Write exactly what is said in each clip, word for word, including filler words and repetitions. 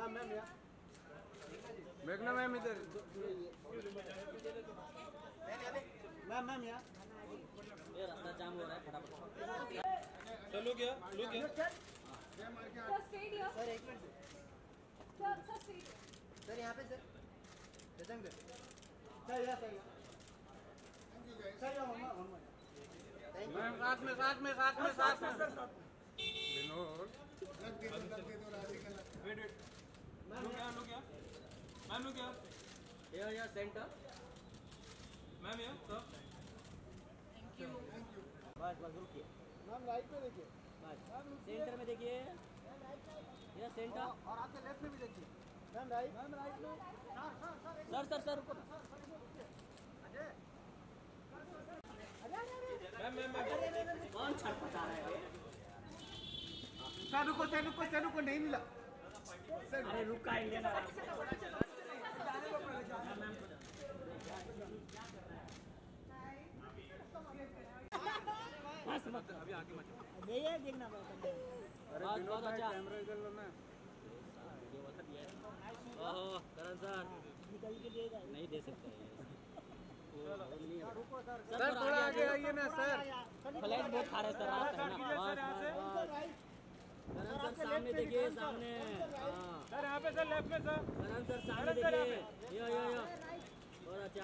Ma'am ma'am यार देखना ma'am इधर मैम मैम यार ये रास्ता जाम हो रहा है फटाफट। चलो क्या लो क्या सर स्ट्रेट हियर सर एक minute sir sir straight sir यहाँ पे सर सर सर यहाँ सर सर यहाँ मम्मा मम्मा थैंक यू मैम साथ में साथ में साथ में साथ में विनोद वेट वेट लो क्या लो क्या मैम लो क्या ये ये सेंटर मैम ये सर बस बस रुकिए मैम राइट पे देखिए बस सेंटर में देखिए ये सेंटर और आपके लेफ्ट में भी देखिए मैम राइट मैम राइट में सर सर सर रुको मैम मैम मैम कौन छटपटा रहा है सर रुको सर रुको सर रुको नहीं मिला अरे रुकाएंगे ना बस मत अभी आगे मत ये ये देखना अरे बहुत विनोद बहुत भाई अच्छा कैमरा इधर लो ना ओहो करण सर नहीं दे सकते सर थोड़ा आगे आइए ना सर फ्लैश बहुत खा रहे सर आप है ना बस बस करण सर सामने देखिए सामने हाँ सर यहाँ पे सर लेफ्ट में सर करण सर सामने देखिए यो यो यो बहुत अच्छा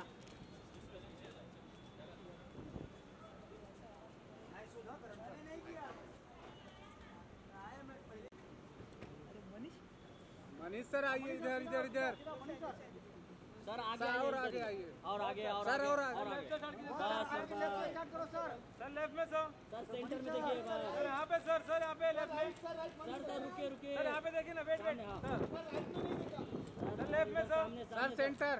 मनीष सर आइए इधर इधर इधर सर आगे सर और आइए, आगे आइए और आगे और सर आगे, और आगे। और आगे बस सर बस। सर लेफ्ट में सर सर सेंटर में देखिए सर बस यहाँ पे सर सर यहाँ पे लेफ्ट में सर सर रुकिए रुकिए सर यहाँ पे देखिए ना वेट वेट सामने, हाँ। सर सर लेफ्ट में सर सामने सर सामने सेंटर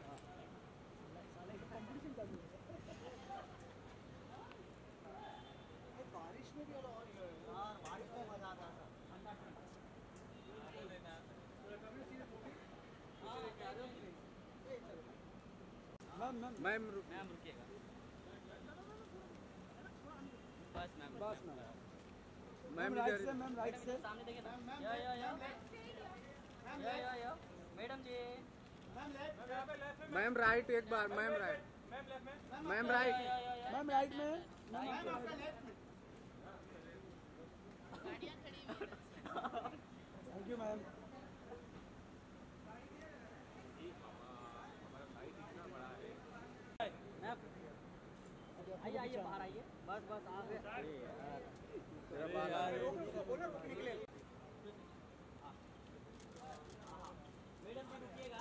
बारिश में भी यार बारिश में मजा आता था मैम मैम मैम रुक मैम रुकिएगा बस मैम बस मैम मैम राइट इधर से मैम राइट से सामने देखिए ना या या या या या या मैडम जी मैम यहाँ पे लेफ्ट में मैम राइट एक बार मैम राइट मैम लेफ्ट में मैम या राइट या या या मैम राइट में थैंक यू मैम आइए आइए बाहर आइए बस बस आगे तेरा बाल आ रहा है। मैडम जी रुकिएगा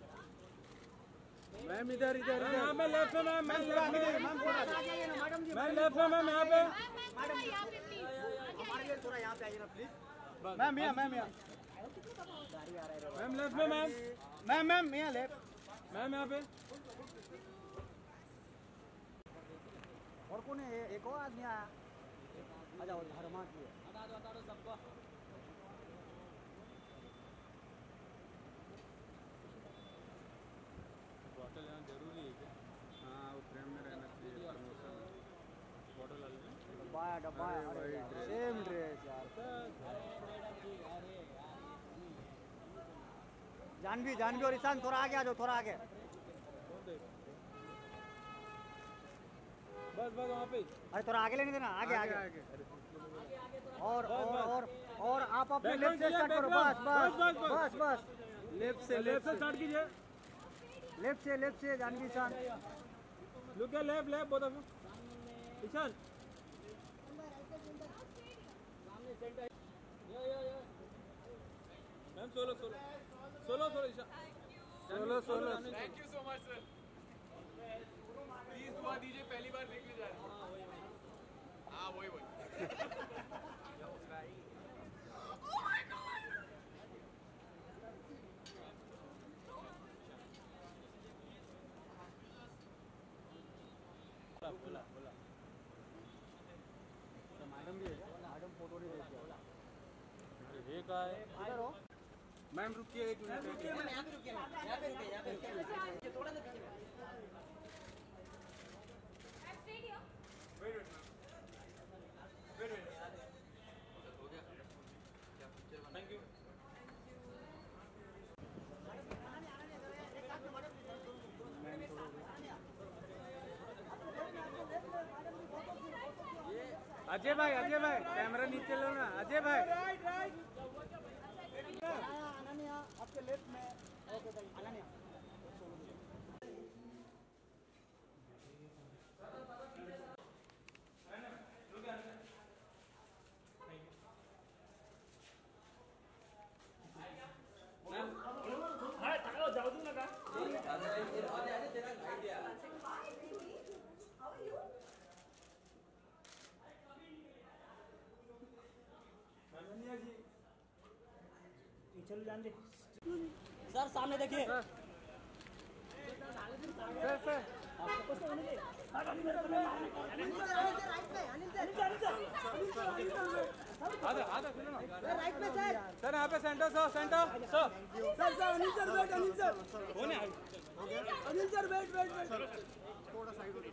मैम इधर इधर यहाँ इधर पे लेफ्ट में मैम मैम लेफ्ट में मैम थोड़ा सा आगे आइए ना मैडम जी मैम लेफ्ट में मैम यहाँ पे मैडम यहाँ पे प्लीज हमारे लिए थोड़ा यहाँ पे आइए ना प्लीज मैम यहाँ मैम यहाँ मैम लेफ्ट में मैम मैम मैम यहाँ लेफ्ट मैम यहाँ पे और कौन है एक और आदमी आया आ जाओ धर्मा की है हटा दो हटा दो सबको बॉटल यहाँ जरूरी है क्या हाँ वो फ्रेम में रहना चाहिए प्रमोशन बॉटल डालने डब्बा है डब्बा है अरे अरे वही यार, ड्रेस। सेम ड्रेस यार अरे मैडम जी अरे जानवी जानवी और ईशान थोड़ा आगे आ जाओ थोड़ा आगे बस बस वहाँ पे अरे थोड़ा आगे लेने देना आगे आगे, आगे और बस, और बस। और और आप अपने Background लेफ्ट से चाहिए, स्टार्ट करो background। बस बस बस, बस, बस बस लेफ्ट से लेफ्ट लेफ्ट से से स्टार्ट कीजिए लेफ्ट से लेफ्ट से जानवी ईशान लुक या left left both of Ishaan सामने centre yo yo yo ma'am solo solo solo solo Ishaan solo solo thank you so much sir please दुआ दीजिए पहली बार देखने जा रहे हैं हाँ वही वही बोला बोला मैडम भी है क्या? मैडम फोटो नहीं देखी ये का है इधर हो मैम रुकिए एक मिनट रुकिए। यहाँ पे रुकिए ना यहाँ पे रुकिए यहाँ पे रुकिए थोड़ा सा पीछे I'm straight here. Wait wait wait wait हो गया क्या पिक्चर थैंक यू अजय भाई अजय भाई कैमरा नीचे लो ना अजय भाई अनन्या आपके लेफ्ट में ओके भाई अनन्या चलो जान दे सर सामने देखिए सर सर आधा आधा सुनो ना राइट में सर सर यहाँ पे centre sir centre sir sir sir Anil sir wait Anil sir होने Anil sir wait wait wait थोड़ा साइड हो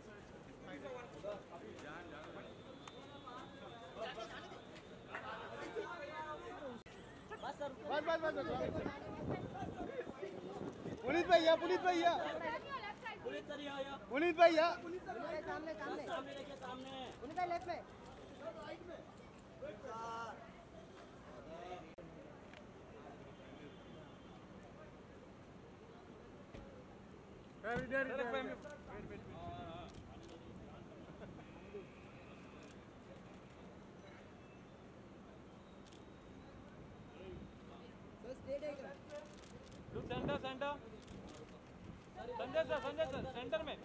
बस सर बस बस बस पुनीत भैया पुनीत भैया पुलिस सर यहाँ यहाँ पुनीत भैया सामने सामने सामने देखिए सामने उनका लेफ्ट में centre centre Sanjay sir Sanjay sir centre में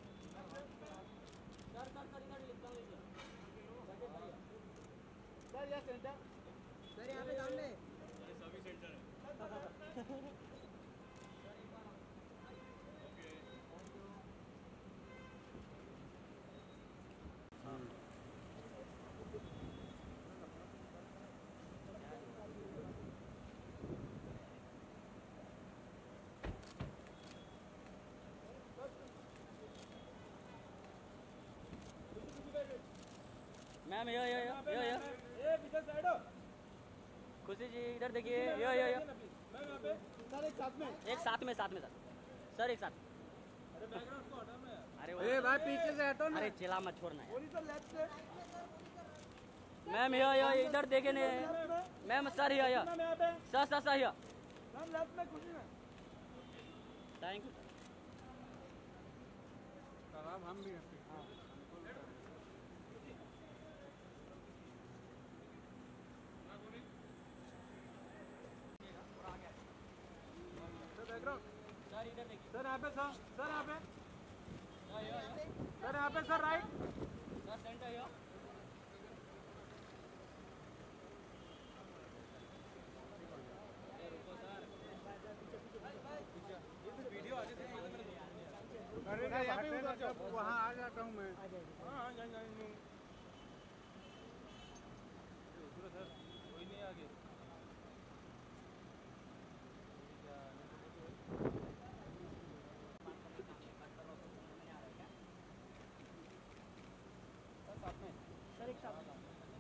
सर सर सर इधर लिखता हूँ सर यहाँ सेंटर सर यहाँ पे सामने सभी सेंटर है ma'am yo yo yo yo यो ए पीछे साइड हो खुशी जी इधर देखिए यो यो यो मैं यहाँ पे सर एक साथ में एक साथ में साथ में सर सर एक साथ अरे बैकग्राउंड को हटा ना अरे ए भाई पीछे से हटो ना अरे चिल्ला मत छोड़ना है पुनीत सर लेफ्ट से मैम यो यो इधर देखे ने ma'am sir yo yo ma'am यहाँ पे sir sir sir yo ma'am left में खुशी में थैंक यू अब हम भी सर इधर देखिए सर यहाँ पे सर सर यहाँ पे यो यो यो सर यहाँ पे sir right sir centre yo अरे यहाँ पे उधर जाओ वहाँ आ जाता हूँ मैं हाँ हाँ जाएंगे जाएंगे सर कोई नहीं आगे सर एक साथ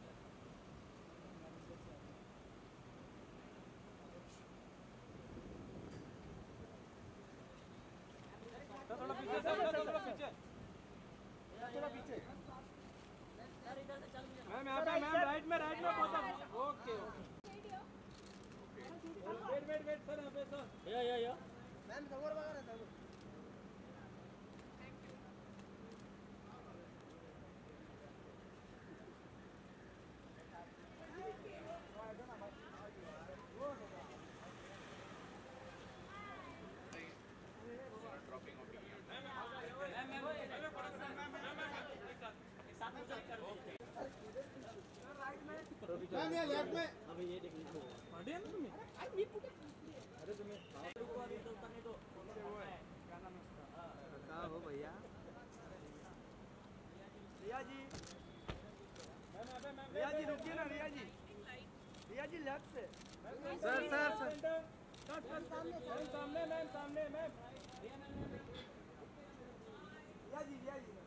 थोड़ा पीछे सर थोड़ा पीछे थोड़ा पीछे सर इधर से चल मैम यहाँ पे मैम राइट में राइट में बहुत okay wait wait wait sir यहाँ पे sir yo yo yo ma'am समोर बघा ना समोर मैम यहाँ लेफ्ट में अभी ये देखिए हटे ना तुम्हें अरे तुम्हें उतरने दो कहाँ हो भैया रिया जी मैम यहाँ पे मैम रिया जी रुकिए ना रिया जी रिया जी लेफ्ट से सर सर सर सामने मैम सामने मैम रिया जी रिया जी